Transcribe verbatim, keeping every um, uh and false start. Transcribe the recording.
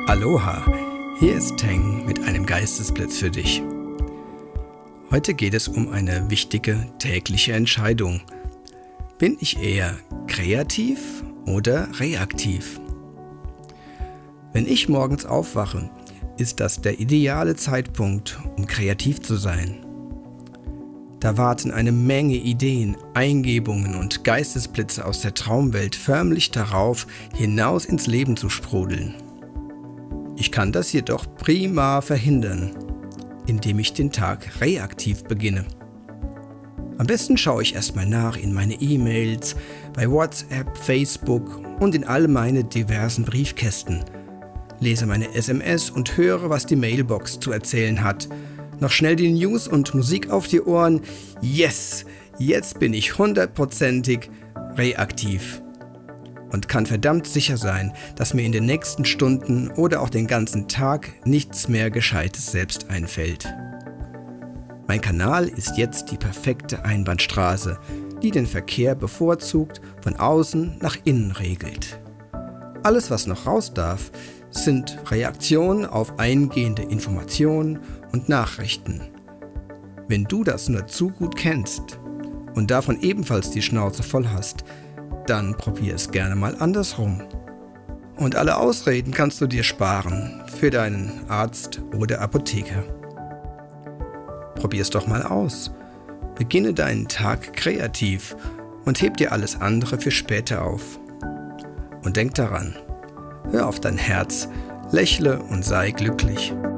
Aloha, hier ist Teng mit einem Geistesblitz für dich. Heute geht es um eine wichtige tägliche Entscheidung. Bin ich eher kreativ oder reaktiv? Wenn ich morgens aufwache, ist das der ideale Zeitpunkt, um kreativ zu sein. Da warten eine Menge Ideen, Eingebungen und Geistesblitze aus der Traumwelt förmlich darauf, hinaus ins Leben zu sprudeln. Ich kann das jedoch prima verhindern, indem ich den Tag reaktiv beginne. Am besten schaue ich erstmal nach in meine E-Mails, bei WhatsApp, Facebook und in all meine diversen Briefkästen, lese meine S M S und höre, was die Mailbox zu erzählen hat. Noch schnell die News und Musik auf die Ohren. Yes, jetzt bin ich hundertprozentig reaktiv und kann verdammt sicher sein, dass mir in den nächsten Stunden oder auch den ganzen Tag nichts mehr Gescheites selbst einfällt. Mein Kanal ist jetzt die perfekte Einbahnstraße, die den Verkehr bevorzugt von außen nach innen regelt. Alles, was noch raus darf, sind Reaktionen auf eingehende Informationen und Nachrichten. Wenn du das nur zu gut kennst und davon ebenfalls die Schnauze voll hast, dann probier es gerne mal andersrum. Und alle Ausreden kannst du dir sparen für deinen Arzt oder Apotheker. Probier es doch mal aus. Beginne deinen Tag kreativ und heb dir alles andere für später auf. Und denk daran, hör auf dein Herz, lächle und sei glücklich.